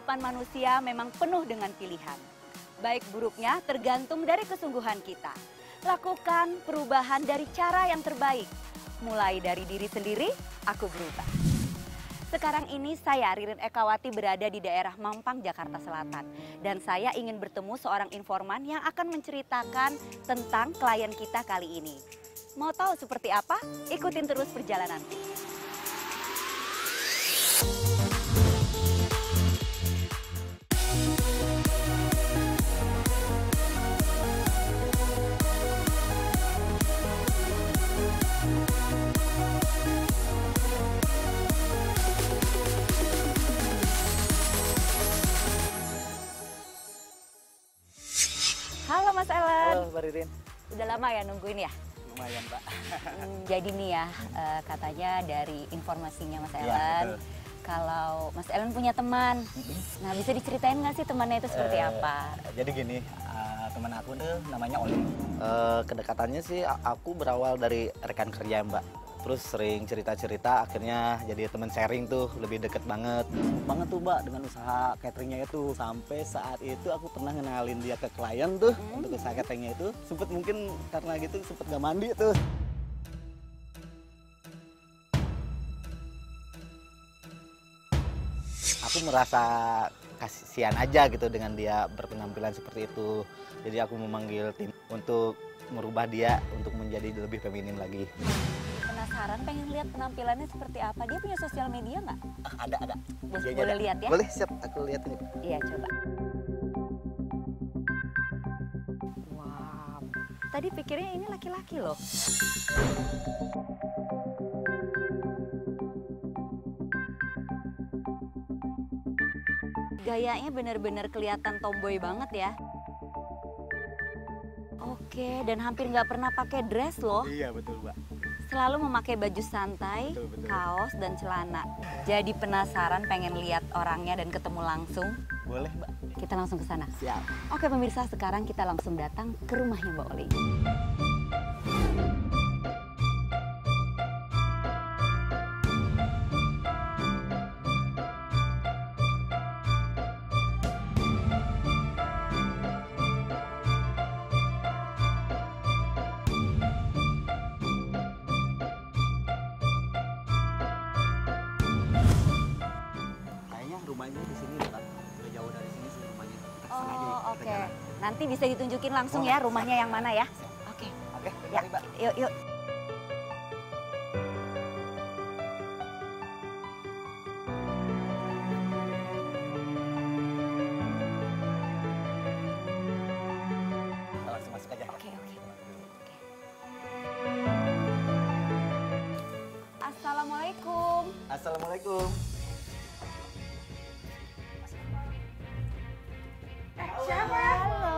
kehidupan manusia memang penuh dengan pilihan. Baik buruknya tergantung dari kesungguhan kita. Lakukan perubahan dari cara yang terbaik. Mulai dari diri sendiri, aku berubah. Sekarang ini saya Ririn Ekawati berada di daerah Mampang, Jakarta Selatan. Dan saya ingin bertemu seorang informan yang akan menceritakan tentang klien kita kali ini. Mau tahu seperti apa? Ikutin terus perjalanan. Halo Mas Ellen. Halo Mbak Ririn. Udah lama ya nungguin ya? Lumayan Mbak. Jadi nih ya, katanya dari informasinya Mas Iya, Ellen, betul. kalau Mas Ellen punya teman. Nah, bisa diceritain nggak sih temannya itu seperti apa? Jadi gini, teman aku tuh namanya Oli. Kedekatannya sih aku berawal dari rekan kerja Mbak. Terus sering cerita-cerita, akhirnya jadi teman sharing tuh, lebih deket banget. Banget tuh Mbak dengan usaha cateringnya itu. Sampai saat itu aku pernah ngenalin dia ke klien tuh untuk usaha cateringnya itu. Sempet mungkin karena gitu sempet gak mandi tuh. Aku merasa kasihan aja gitu dengan dia berpenampilan seperti itu. Jadi aku memanggil tim untuk merubah dia untuk menjadi lebih feminim lagi. Penasaran pengen lihat penampilannya seperti apa? Dia punya sosial media nggak? Ada. Boleh lihat ya? Boleh, siap. Aku lihat ini. Iya, coba. Wow. Tadi pikirnya ini laki-laki loh. Gayanya bener-bener kelihatan tomboy banget ya. Oke, dan hampir nggak pernah pakai dress loh. Iya, betul, Mbak. Selalu memakai baju santai, Betul. kaos, dan celana. Jadi penasaran pengen lihat orangnya dan ketemu langsung. Boleh, Mbak. Kita langsung ke sana. Siap. Oke pemirsa, sekarang kita langsung datang ke rumahnya Mbak Oli. Kayaknya rumahnya di sini, Mbak. Udah jauh dari sini sih rumahnya. Kita kesana aja yuk, Oh, kita oke. jalan. Nanti bisa ditunjukin langsung Boleh, ya rumahnya yang mana ya? Oke. Oke, Ya, mari, Mbak. yuk. Kita langsung masuk aja. Oke. Assalamualaikum. Assalamualaikum. Siapa? Halo.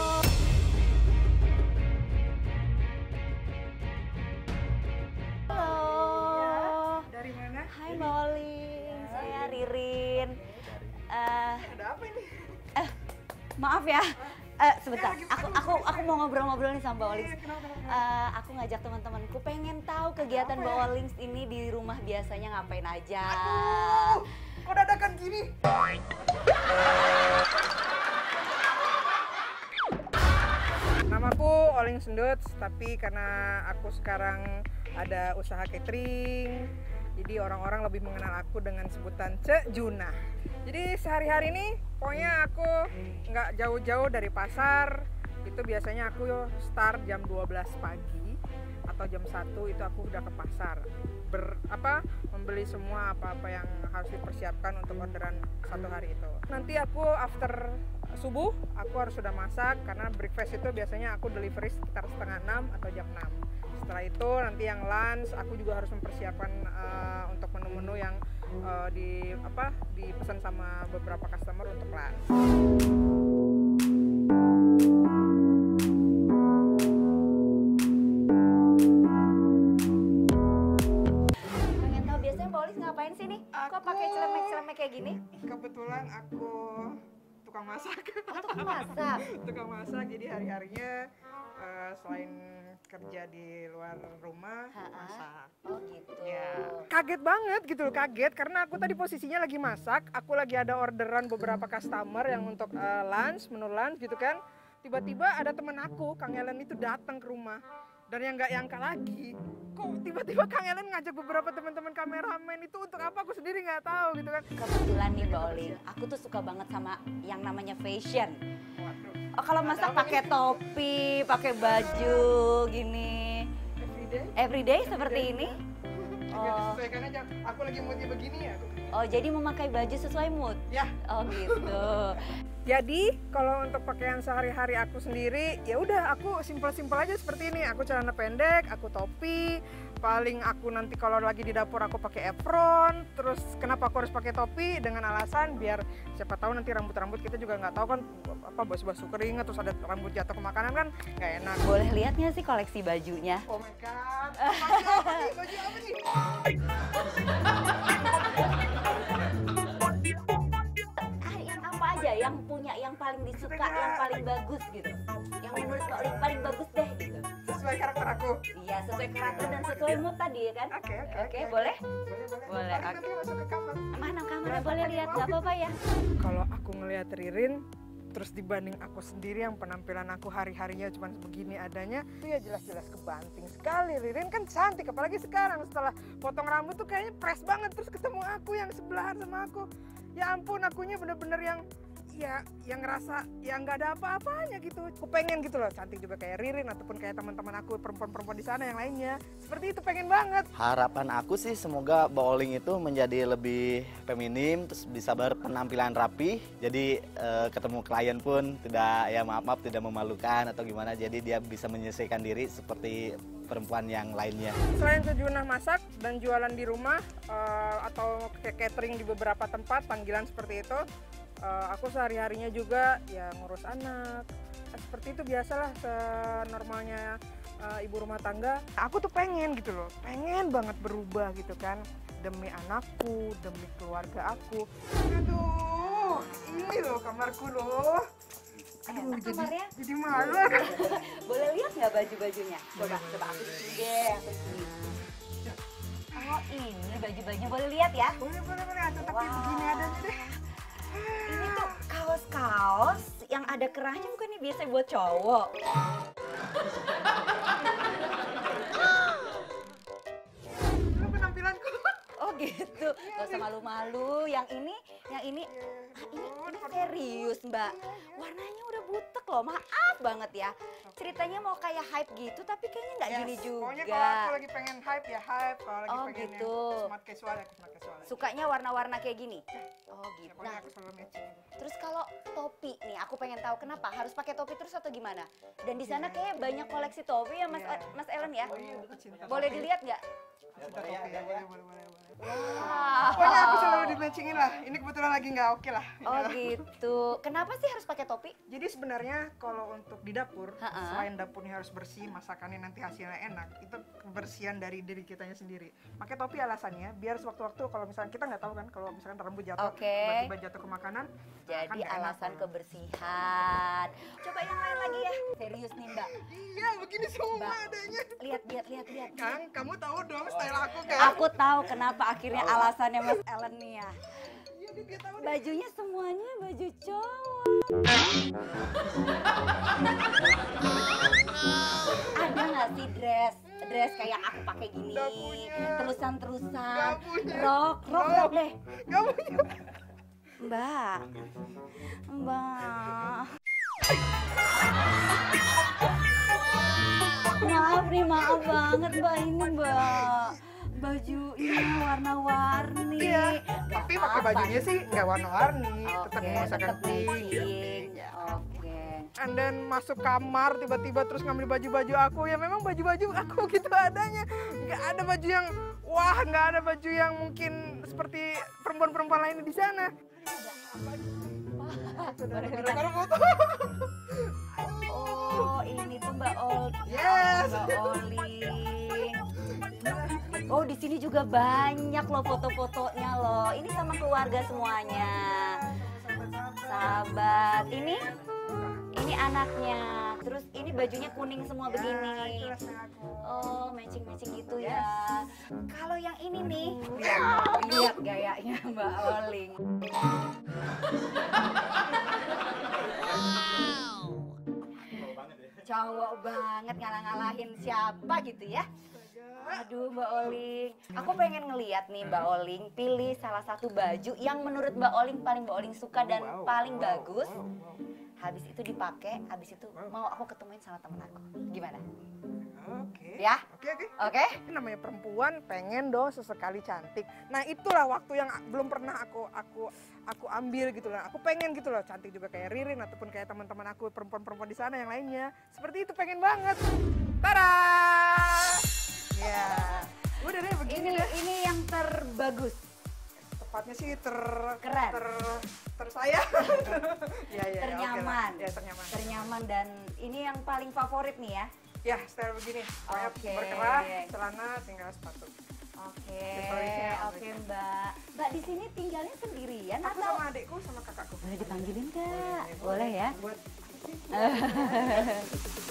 Halo. Dari mana? Hai Mbak Oli, saya Ririn. Ada apa ini? Maaf ya, sebentar. Aku mau ngobrol-ngobrol nih sama Mbak Oli. Aku ngajak teman-temanku pengen tahu kegiatan Mbak Oli ini di rumah biasanya ngapain aja. Kok dadakan gini? Namaku Oling Sendut, tapi karena aku sekarang ada usaha catering, jadi orang-orang lebih mengenal aku dengan sebutan Cek Juna. Jadi sehari-hari ini pokoknya aku nggak jauh-jauh dari pasar. Itu biasanya aku start jam 12 pagi atau jam 1 itu aku udah ke pasar. Membeli semua apa-apa yang harus dipersiapkan untuk orderan satu hari itu. Nanti aku after subuh aku harus sudah masak karena breakfast itu biasanya aku delivery sekitar setengah 6 atau jam 6. Setelah itu nanti yang lunch aku juga harus mempersiapkan untuk menu-menu yang dipesan sama beberapa customer untuk lunch. Pengen tahu biasanya Mbak Oli ngapain sih nih? Kok pakai celemek-celemek kayak gini? Kebetulan aku tukang masak. Oh, tukang masak. Tukang masak, jadi hari-harinya selain kerja di luar rumah, masak. Oh gitu. Ya. kaget banget gitu loh, kaget karena aku tadi posisinya lagi masak, aku lagi ada orderan beberapa customer yang untuk menu lunch gitu kan. Tiba-tiba ada temen aku, Kang Ellen itu datang ke rumah. Dan yang nggak nyangka lagi, kok tiba-tiba Kang Ellen ngajak beberapa teman-teman kameramen itu untuk apa aku sendiri nggak tahu gitu kan. Kebetulan nih Mbak Olin, aku tuh suka banget sama yang namanya fashion. Oh, kalau masak pakai topi, pakai baju gini, everyday seperti ini. Oh. Sesuaikan aja, aku lagi moodnya begini ya. Oh, jadi memakai baju sesuai mood? Ya. Oh gitu. Jadi kalau untuk pakaian sehari-hari aku sendiri, ya udah aku simpel-simpel aja seperti ini. Aku celana pendek, aku topi. Paling aku nanti kalau lagi di dapur aku pakai apron. Terus kenapa aku harus pakai topi? Dengan alasan biar siapa tahu nanti rambut-rambut kita juga nggak tahu kan apa basuh-basuh keringat terus ada rambut jatuh ke makanan kan nggak enak. Boleh lihat nggak sih koleksi bajunya? Oh my god. Baju apa nih? Yang apa aja yang punya yang paling disuka, yang paling bagus gitu. Yang menurut Mbak Olin paling bagus deh gitu. Sesuai karakter aku. Iya, sesuai karakter dan sesuai mood tadi ya kan? Oke, boleh? Boleh. Mari nanti masuk ke kamar. Mana kamarnya boleh lihat, nggak apa-apa ya? Kalau aku ngelihat Ririn, terus dibanding aku sendiri yang penampilan aku hari-harinya cuma begini adanya, itu ya jelas-jelas kebanting sekali. Ririn kan cantik, apalagi sekarang setelah potong rambut tuh kayaknya fresh banget. Terus ketemu aku yang sebelahan sama aku, ya ampun akunya bener-bener yang ya yang ngerasa ya nggak ada apa-apanya gitu. Aku pengen gitu loh cantik juga kayak Ririn ataupun kayak teman-teman aku perempuan-perempuan di sana yang lainnya. Seperti itu, pengen banget. Harapan aku sih semoga bowling itu menjadi lebih feminim, terus bisa berpenampilan rapi. Jadi ketemu klien pun tidak ya maaf tidak memalukan atau gimana. Jadi dia bisa menyesuaikan diri seperti perempuan yang lainnya. Selain Sejunah masak dan jualan di rumah atau catering di beberapa tempat panggilan seperti itu, aku sehari-harinya juga ya ngurus anak. Seperti itu biasalah senormalnya ibu rumah tangga. Aku tuh pengen gitu loh, pengen banget berubah gitu kan demi anakku, demi keluarga aku. Aduh, ini loh kamarku loh. Aduh, jadi malu. Boleh lihat nggak baju-bajunya? Coba aku di sini deh, aku di sini. Oh ini baju-baju boleh lihat ya? Boleh. Tapi begini adanya deh. Ini tuh kaos-kaos yang ada kerahnya bukan nih biasa buat cowok. Itu penampilanku. Oh gitu, gak usah malu-malu. Yang ini ini serius Mbak. Warnanya udah butek loh, maaf banget ya. Ceritanya mau kayak hype gitu, tapi kayaknya nggak gini juga. Pokoknya kalau aku lagi pengen hype ya hype, kalau lagi pengen gitu. yang smart casual ya smart casual. Sukanya warna-warna kayak gini? Oh gitu. Pokoknya aku selalu matching. Terus kalau topi nih, aku pengen tahu kenapa harus pakai topi terus atau gimana? Dan di sana kayak banyak koleksi topi ya Mas Ellen ya? Boleh dilihat nggak? Cinta topi ya, boleh. Wow. Pokoknya aku selalu di-matchingin lah. Ini kebetulan lagi nggak oke lah. Oh gitu. Kenapa sih harus pakai topi? Jadi sebenarnya kalau untuk di dapur, selain dapurnya harus bersih, masakannya nanti hasilnya enak, itu kebersihan dari diri kitanya sendiri. Pakai topi alasannya biar sewaktu-waktu kalau misalnya kita nggak tahu kan kalau misalkan rambut jatuh, tiba-tiba jatuh ke makanan. Jadi kan alasan kebersihan. Coba yang lain lagi ya. Serius nih Mbak. Iya, begini semua Mbak, adanya. Lihat. Kang, kamu tahu dong style aku kan? Aku tahu kenapa akhirnya alasannya Mas Ellen nih ya. Iya, dia tahu. Bajunya semuanya baju cowok. Ada nggak sih dress kayak aku pakai gini, terusan, rok deh. Gak punya. Mbak. Maaf banget Mbak ini Mbak. Bajunya warna-warni. Iya, tapi pakai bajunya sih nggak warna-warni, tetap memaksakan matching. Oke. And then masuk kamar tiba-tiba terus ngambil baju-baju aku, ya memang baju-baju aku gitu adanya. Nggak ada baju yang wah, nggak ada baju yang mungkin seperti perempuan-perempuan lain di sana. Oh, ini tuh Mbak Ol. Yes. Mbak Oling. Oh, di sini juga banyak loh foto-fotonya loh. Ini sama keluarga semuanya. Sahabat. Ini anaknya. terus ini bajunya kuning semua begini. Itulah style aku. Oh, matching-matching gitu ya. Kalau yang ini nih, Lihat. lihat gayanya Mbak Oling. Cowok banget ngalah-ngalahin siapa gitu ya. Aduh Mbak Oling, aku pengen ngeliat nih Mbak Oling pilih salah satu baju yang menurut Mbak Oling paling Mbak Oling suka dan paling bagus. Habis itu dipakai, habis itu mau aku ketemuin sama temen aku. Gimana? Oke. Ya? Oke. Oke? Ini namanya perempuan pengen dong sesekali cantik. Nah itulah waktu yang belum pernah aku ambil gitu lah. Aku pengen gitu loh cantik juga kayak Ririn ataupun kayak teman-teman aku perempuan-perempuan di sana yang lainnya. Seperti itu pengen banget. Tada! Ya, udah deh begini deh. Ini yang terbagus. Tepatnya sih Keren. tersayang. Ya, Ternyaman. oke lah. Ya ternyaman. Ternyaman dan ini yang paling favorit nih ya. Ya style begini. Pokoknya Oke. berkerah, celana, tinggal sepatu. Oke, Simple-nya, oke Mbak. Mbak di sini tinggalnya sendirian Aku atau? sama adikku sama kakakku. Boleh dipanggilin Kak? Boleh ya? Buat